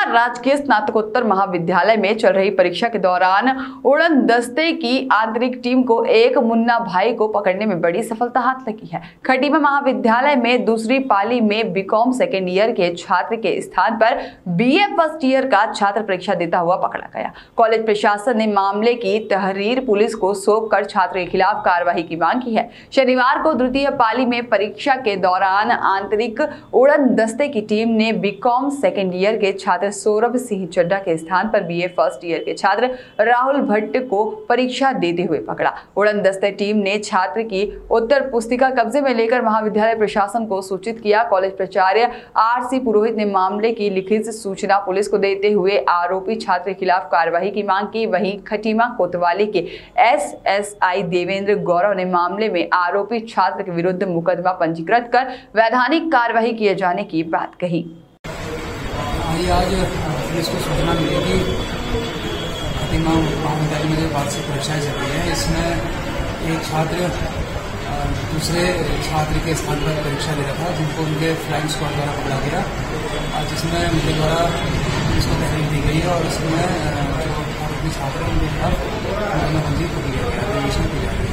राजकीय स्नातकोत्तर महाविद्यालय में चल रही परीक्षा के दौरान उड़न दस्ते की आंतरिक टीम को एक मुन्ना भाई को पकड़ने में बड़ी सफलता हाथ लगी है। खटीमा महाविद्यालय में दूसरी पाली में बीकॉम सेकेंड ईयर के छात्र के स्थान पर बीए फर्स्ट ईयर का छात्र परीक्षा देता हुआ पकड़ा गया। कॉलेज प्रशासन ने मामले की तहरीर पुलिस को सौंप कर छात्र के खिलाफ कार्रवाई की मांग की है। शनिवार को द्वितीय पाली में परीक्षा के दौरान आंतरिक उड़न दस्ते की टीम ने बीकॉम सेकेंड ईयर के छात्र सौरभ सिंह चड्ढा के स्थान पर बीए फर्स्ट ईयर के छात्र राहुल भट्ट को परीक्षा देते हुए पकड़ा। उड़न दस्ते टीम ने छात्र की उत्तर पुस्तिका कब्जे में लेकर महाविद्यालय प्रशासन को सूचित किया। कॉलेज प्राचार्य आरसी पुरोहित ने मामले की लिखित सूचना पुलिस को देते हुए आरोपी छात्र के खिलाफ कार्रवाई की मांग की। वहीं खटीमा कोतवाली के एसएसआई देवेंद्र गौरव ने मामले में आरोपी छात्र के विरुद्ध मुकदमा पंजीकृत कर वैधानिक कार्रवाई किए जाने की बात कही। आज पुलिस को सूचना मिली कि खटीमा महाविद्यालय में जो वार्षिक परीक्षाएं चल रही है, इसमें एक छात्र दूसरे छात्र के स्थान पर परीक्षा दे रहा था, जिनको उनके फ्लाइंग स्क्वाड द्वारा पकड़ा गया, जिसमें उनके द्वारा इसको तहरीर दी गई है और इसमें जो आरोपी छात्र हैं उनके खिलाफ मुकदमा पंजीकृत किया गया है।